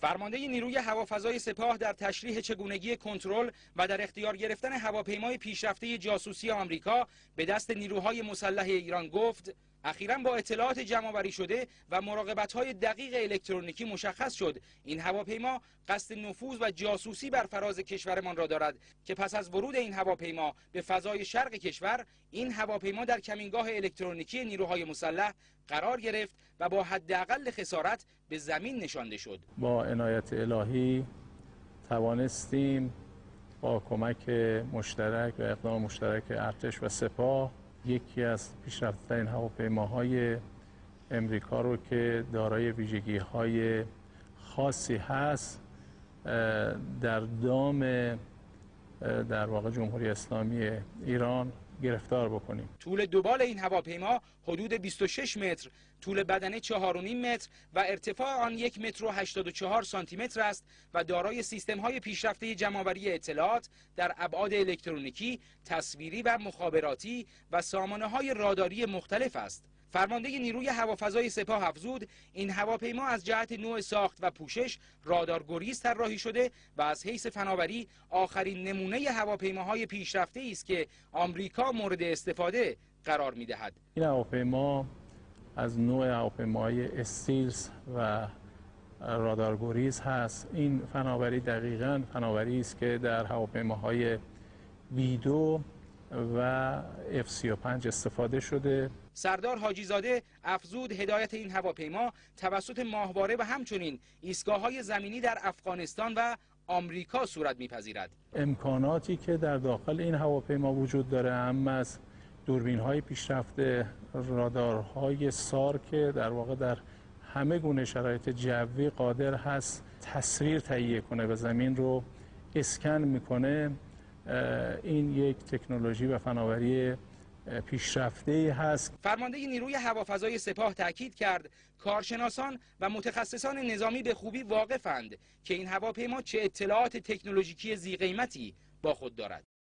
فرمانده نیروی هوافضای سپاه در تشریح چگونگی کنترل و در اختیار گرفتن هواپیمای پیشرفته جاسوسی آمریکا به دست نیروهای مسلح ایران گفت: اخیراً با اطلاعات جمع‌آوری شده و مراقبت‌های دقیق الکترونیکی مشخص شد این هواپیما قصد نفوذ و جاسوسی بر فراز کشورمان را دارد که پس از ورود این هواپیما به فضای شرق کشور، این هواپیما در کمینگاه الکترونیکی نیروهای مسلح قرار گرفت و با حداقل خسارت به زمین نشانده شد. با عنایت الهی توانستیم با کمک مشترک و اقدام مشترک ارتش و سپاه یکی از پیشرفته‌ترین هواپیماهای امریکا رو که دارای ویژگی‌های خاصی هست در دام در واقع جمهوری اسلامی ایران گرفتار بکنیم. طول دوبال این هواپیما حدود 26 متر، طول بدنه 4.5 متر و ارتفاع آن 1 متر و 84 سانتی متر است و دارای سیستم‌های پیشرفته جمع‌آوری اطلاعات در ابعاد الکترونیکی، تصویری و مخابراتی و سامانه‌های راداری مختلف است. فرمانده نیروی هوافضای سپاه افزود این هواپیما از جهت نوع ساخت و پوشش رادارگریز طراحی شده و از حیث فناوری آخرین نمونه هواپیماهای پیشرفته است که آمریکا مورد استفاده قرار می‌دهد. این هواپیما از نوع هواپیماهای استیلز و رادارگریز هست. این فناوری دقیقاً فناوری است که در هواپیماهای B2 و F-35 استفاده شده. سردار حاجی زاده افزود هدایت این هواپیما توسط ماهواره و همچنین ایستگاه‌های زمینی در افغانستان و آمریکا صورت می‌پذیرد. امکاناتی که در داخل این هواپیما وجود داره هم از دوربین‌های پیشرفته، رادارهای SAR که در واقع در همه گونه شرایط جوی قادر هست تصویر تهیه کنه و زمین رو اسکن میکنه. این یک تکنولوژی و فناوری پیشرفته هست. فرمانده نیروی هوافضای سپاه تاکید کرد کارشناسان و متخصصان نظامی به خوبی واقفند که این هواپیما چه اطلاعات تکنولوژیکی ذی قیمتی با خود دارد.